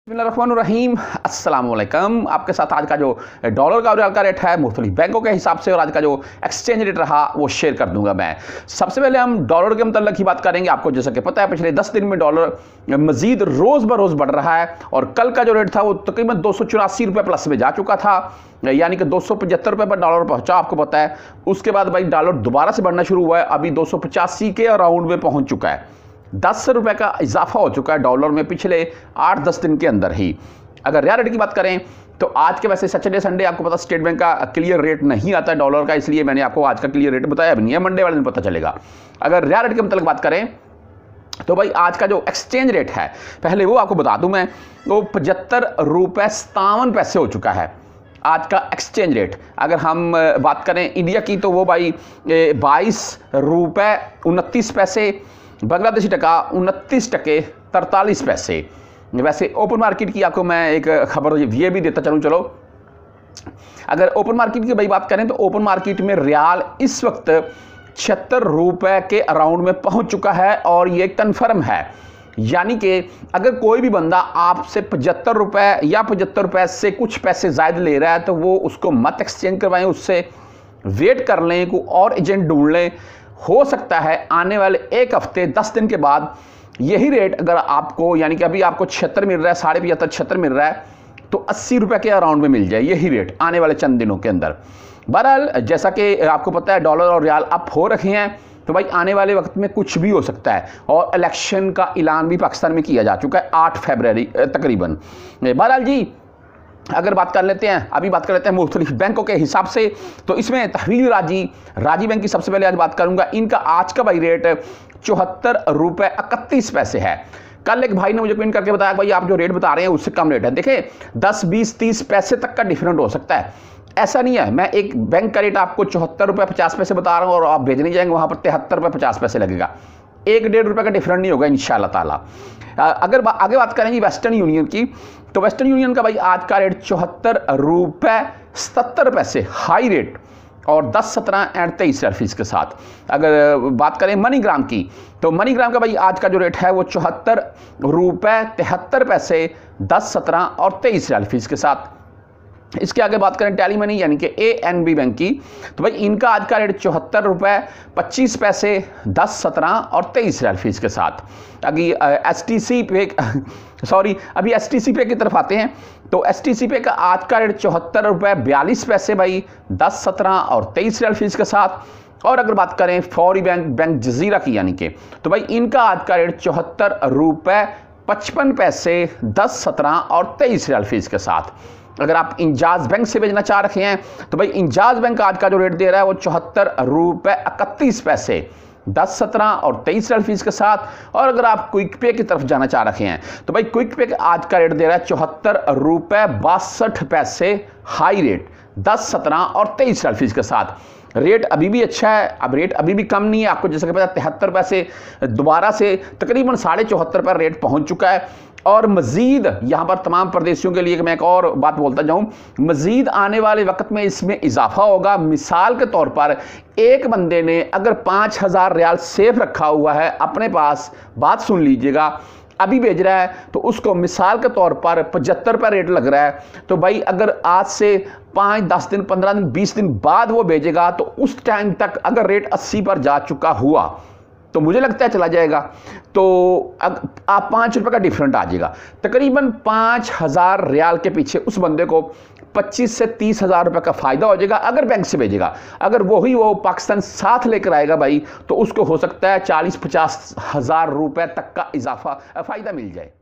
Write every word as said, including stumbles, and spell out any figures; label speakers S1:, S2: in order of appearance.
S1: बिस्मिल्लाहिर्रहमानिर्रहीम, अस्सलाम वालेकुम। आपके साथ आज का जो डॉलर का और रियाल का रेट है मुख्तलिफ बैंकों के हिसाब से और आज का जो एक्सचेंज रेट रहा वो शेयर कर दूंगा मैं। सबसे पहले हम डॉलर के मतलब ही बात करेंगे। आपको जैसा कि पता है पिछले दस दिन में डॉलर मजीद रोज़ ब रोज़ बढ़ रहा है और कल का जो रेट था वो तकरीबन दो सौ चौरासी रुपये प्लस में जा चुका था, यानी कि दो सौ पचहत्तर रुपये पर डॉलर पहुंचा, आपको पता है। उसके बाद भाई डॉलर दोबारा से बढ़ना शुरू हुआ है, अभी दो सौ पचासी के अराउंड में पहुंच चुका है। दस रुपए का इजाफा हो चुका है डॉलर में पिछले आठ दस दिन के अंदर ही। अगर रियल रेट की बात करें तो आज के वैसे सैटरडे संडे आपको पता स्टेट बैंक का क्लियर रेट नहीं आता है डॉलर का, इसलिए मैंने आपको आज का क्लियर रेट बताया भी नहीं है, मंडे वाले दिन पता चलेगा। अगर रियल रेट के मतलब बात करें तो भाई आज का जो एक्सचेंज रेट है पहले वो आपको बता दूं मैं, वो पचहत्तर रुपये सतावन पैसे हो चुका है आज का एक्सचेंज रेट। अगर हम बात करें इंडिया की तो वो भाई बाईस रुपये उनतीस पैसे, बांग्लादेशी टका उनतीस टके तरतालीस पैसे। वैसे ओपन मार्केट की आपको मैं एक खबर ये भी देता चलूँ, चलो अगर ओपन मार्केट की भाई बात करें तो ओपन मार्केट में रियाल इस वक्त छिहत्तर रुपये के अराउंड में पहुंच चुका है और ये कंफर्म है। यानी कि अगर कोई भी बंदा आपसे पचहत्तर रुपये या पचहत्तर रुपये से कुछ पैसे ज़ायद ले रहा है तो वो उसको मत एक्सचेंज करवाएं, उससे वेट कर लें, कोई और एजेंट ढूंढ लें। हो सकता है आने वाले एक हफ्ते दस दिन के बाद यही रेट अगर आपको, यानी कि अभी आपको छिहत्तर मिल रहा है, साढ़े पचहत्तर छिहत्तर मिल रहा है, तो अस्सी रुपये के अराउंड में मिल जाए यही रेट आने वाले चंद दिनों के अंदर। बहरहाल जैसा कि आपको पता है डॉलर और रियाल अप हो रखे हैं, तो भाई आने वाले वक्त में कुछ भी हो सकता है और इलेक्शन का ऐलान भी पाकिस्तान में किया जा चुका है आठ फरवरी तकरीबन। बहरहाल जी अगर बात कर लेते हैं, अभी बात कर लेते हैं मुख्तलिफ बैंकों के हिसाब से, तो इसमें तहवील राजी राजी बैंक की सबसे पहले आज बात करूंगा। इनका आज का भाई रेट चौहत्तर रुपये इकतीस पैसे है। कल एक भाई ने मुझे पिन करके बताया भाई आप जो रेट बता रहे हैं उससे कम रेट है। देखिए दस बीस तीस पैसे तक का डिफरेंट हो सकता है, ऐसा नहीं है। मैं एक बैंक का रेट आपको चौहत्तर रुपये पचास पैसे बता रहा हूँ और आप भेजने जाएंगे वहाँ पर तिहत्तर रुपये पचास पैसे लगेगा, एक डेढ़ रुपये का डिफरेंट नहीं होगा इंशाल्लाह ताला। अगर बा, आगे बात करेंगे वेस्टर्न यूनियन की, तो वेस्टर्न यूनियन का भाई आज का रेट चौहत्तर रुपये सत्तर पैसे हाई रेट और दस सत्रह एंड तेईस फीस के साथ। अगर बात करें मनीग्राम की तो मनीग्राम का भाई आज का जो रेट है वो चौहत्तर रुपये तिहत्तर पैसे दस सत्रह और तेईस फीस के साथ। इसके आगे बात करें टेली मनी यानी कि ए एन बी बैंक की, तो भाई इनका आज का रेट चौहत्तर रुपये पच्चीस पैसे दस सत्रह और तेईस फीस के साथ। अभी एस टी सी पे सॉरी अभी एस टी सी पे की तरफ आते हैं, तो एस टी सी पे का आज का रेट चौहत्तर रुपये बयालीस पैसे भाई दस सत्रह और तेईस फीस के साथ। और अगर बात करें फौरी बैंक बैंक जजीरा की यानी कि, तो भाई इनका आज का रेट चौहत्तर रुपये पचपन पैसे दस सत्रह और तेईस फीस के साथ। अगर आप इंजाज बैंक से भेजना चाह रहे हैं तो भाई इंजाज बैंक आज का जो रेट दे रहा है वो चौहत्तर रुपये इकतीस पैसे दस सत्रह और तेईस फीस के साथ। और अगर आप क्विक पे की तरफ जाना चाह रहे हैं तो भाई क्विक पे आज का रेट दे रहा है चौहत्तर रुपये बासठ पैसे हाई रेट दस सत्रह और तेईस फीस के साथ। रेट अभी भी अच्छा है, अब रेट अभी भी कम नहीं है। आपको जैसे कि पता तिहत्तर पैसे दोबारा से तकरीबन साढ़े चौहत्तर पर रेट पहुंच चुका है और मजीद यहाँ पर तमाम प्रदेशियों के लिए मैं एक और बात बोलता जाऊँ, मजीद आने वाले वक्त में इसमें इजाफा होगा। मिसाल के तौर पर एक बंदे ने अगर पाँच हज़ार रियाल सेफ रखा हुआ है अपने पास, बात सुन लीजिएगा, अभी भेज रहा है तो उसको मिसाल के तौर पर पचहत्तर पर रेट लग रहा है, तो भाई अगर आज से पाँच दस दिन पंद्रह दिन बीस दिन बाद वो भेजेगा तो उस टाइम तक अगर रेट अस्सी पर जा चुका हुआ तो मुझे लगता है चला जाएगा, तो आप पाँच रुपये का डिफरेंट आ जाएगा। तकरीबन पाँच हज़ार रियाल के पीछे उस बंदे को पच्चीस से तीस हज़ार रुपये का फ़ायदा हो जाएगा अगर बैंक से भेजेगा। अगर वही वो पाकिस्तान साथ लेकर आएगा भाई तो उसको हो सकता है चालीस पचास हज़ार रुपये तक का इजाफा फ़ायदा मिल जाए।